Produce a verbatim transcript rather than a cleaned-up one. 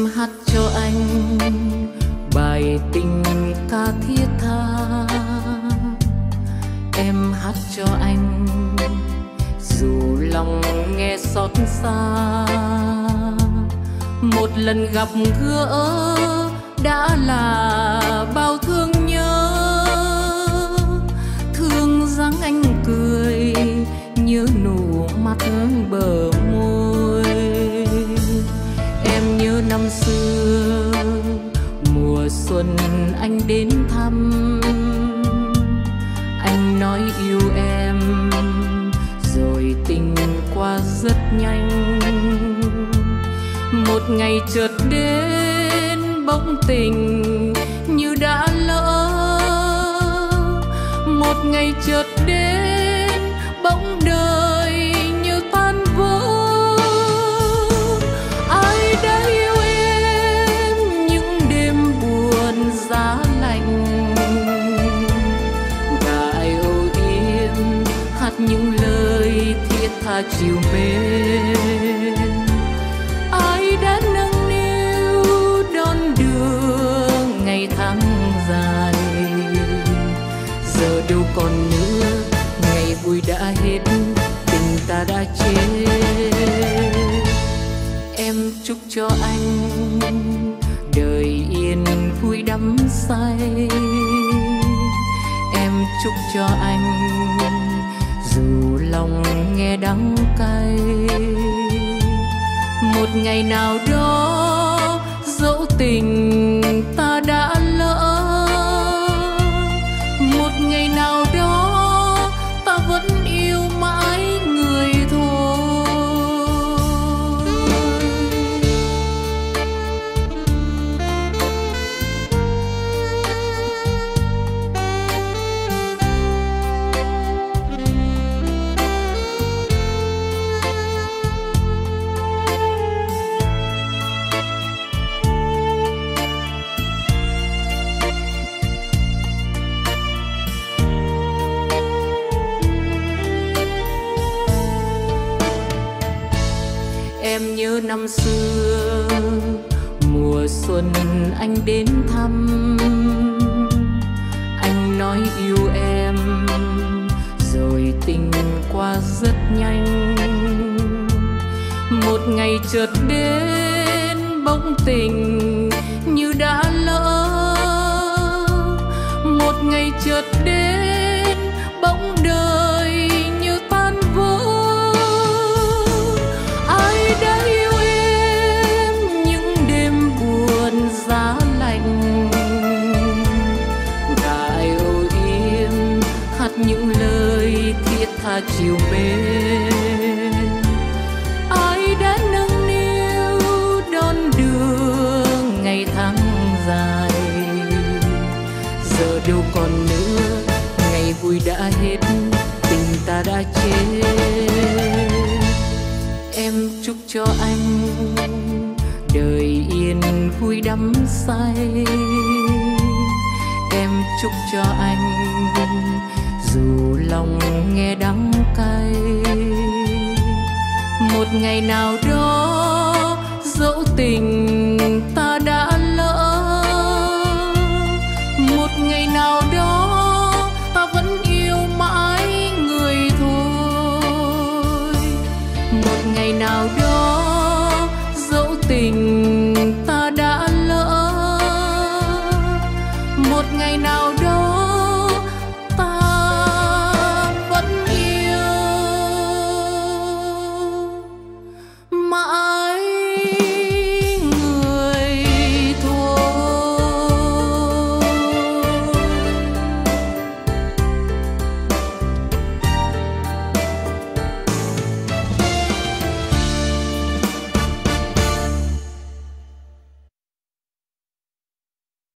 hát cho anh bài tình ca thiết tha. Em hát cho anh dù lòng nghe xót xa. Một lần gặp gỡ đã là bao thương nhớ. Thương dáng anh cười, nhớ nụ mắt bờ môi. Em nhớ năm xưa mùa xuân anh đến thăm. Anh nói yêu em rồi tình qua rất nhanh. Một ngày chợt đến bỗng tình như đã lỡ. Một ngày chợt đến bỗng đời như tan vỡ. Ai đã yêu em những đêm buồn giá lạnh, và ai âu yếm hát những lời thiết tha chiều mến. Ai đã nâng niu đón đưa ngày tháng dài, giờ đâu còn nữa ngày vui đã hết, tình ta đã chết. Em chúc cho anh đời yên vui đắm say. Em chúc cho anh dù lòng nghe đắng cay. Một ngày nào đó dẫu tình ta đã lỡ, một ngày nào đó ta vẫn yêu mãi người thôi. Em nhớ năm xưa mùa xuân anh đến thăm. Anh nói yêu em rồi tình qua rất nhanh. Một ngày chợt đến bỗng tình như đã lỡ. Một ngày chợt đến bỗng đời như tan vỡ. Ai đã yêu em những đêm buồn giá lạnh, và ai âu yếm hát những lời thiết tha chiều mến. Ai đã nâng niu đón đưa ngày tháng dài, giờ đâu còn nữa ngày vui đã hết, tình ta đã chết. Em chúc cho anh đời yên vui đắm say. Em chúc cho anh dù lòng nghe đắng cay. Một ngày nào đó dẫu tình ta đã lỡ, một ngày nào đó ta vẫn yêu mãi người thôi. Một ngày nào đó